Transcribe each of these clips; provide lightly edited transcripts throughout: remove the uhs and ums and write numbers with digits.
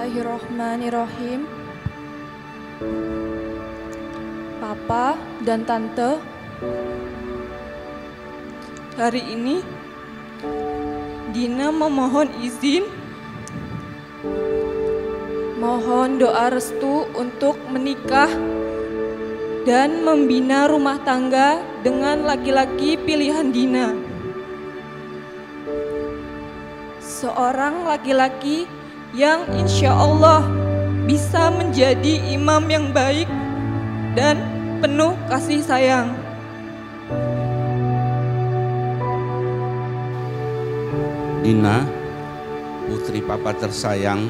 Bismillahirrahmanirrahim. Papa dan Tante, hari ini Dina memohon izin, mohon doa restu untuk menikah dan membina rumah tangga dengan laki-laki pilihan Dina. Seorang laki-laki yang insya Allah bisa menjadi imam yang baik dan penuh kasih sayang. Dina, putri Papa tersayang,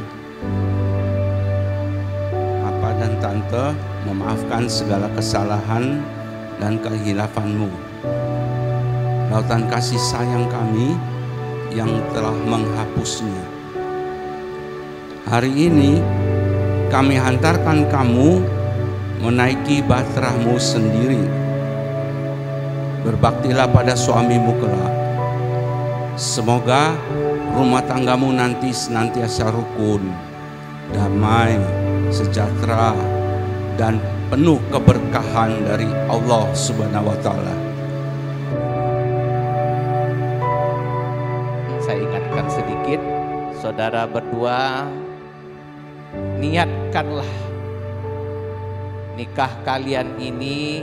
Papa dan Tante memaafkan segala kesalahan dan kehilafanmu. Lautan kasih sayang kami yang telah menghapusnya. Hari ini kami hantarkan kamu menaiki bahteramu sendiri. Berbaktilah pada suamimu kelak. Semoga rumah tanggamu nanti senantiasa rukun, damai, sejahtera, dan penuh keberkahan dari Allah Subhanahu wa Ta'ala. Saya ingatkan sedikit, saudara berdua, niatkanlah nikah kalian ini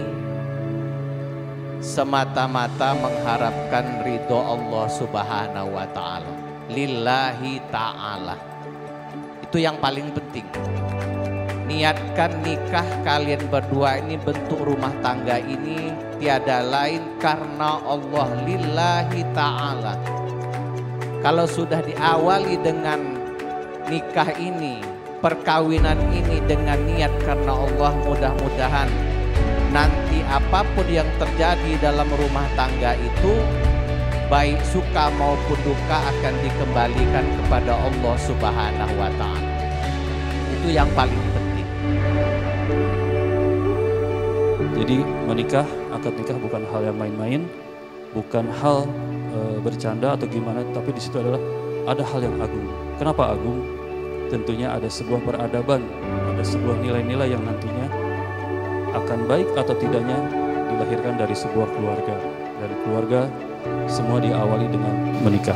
semata-mata mengharapkan ridho Allah Subhanahu wa Ta'ala, lillahi ta'ala. Itu yang paling penting. Niatkan nikah kalian berdua ini, bentuk rumah tangga ini tiada lain karena Allah, lillahi ta'ala. Kalau sudah diawali dengan nikah ini, perkawinan ini dengan niat karena Allah, mudah-mudahan nanti apapun yang terjadi dalam rumah tangga itu, baik suka maupun duka, akan dikembalikan kepada Allah Subhanahu wa Ta'ala. Itu yang paling penting. Jadi menikah, akad nikah bukan hal yang main-main, bukan hal bercanda atau gimana, tapi di situ adalah ada hal yang agung. Kenapa agung? Tentunya ada sebuah peradaban, ada sebuah nilai-nilai yang nantinya akan baik atau tidaknya dilahirkan dari sebuah keluarga. Dari keluarga semua diawali dengan menikah.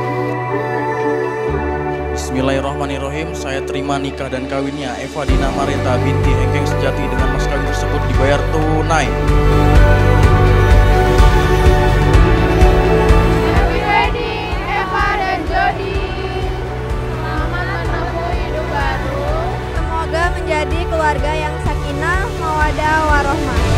Bismillahirrahmanirrahim. Saya terima nikah dan kawinnya Eva Dina Marita binti Hengkeng Sejati dengan mas kawin tersebut dibayar tunai. Happy wedding Eva dan Jody. Selamat menempuh hidup baru. Semoga menjadi keluarga yang sakinah, mawaddah, warohmah.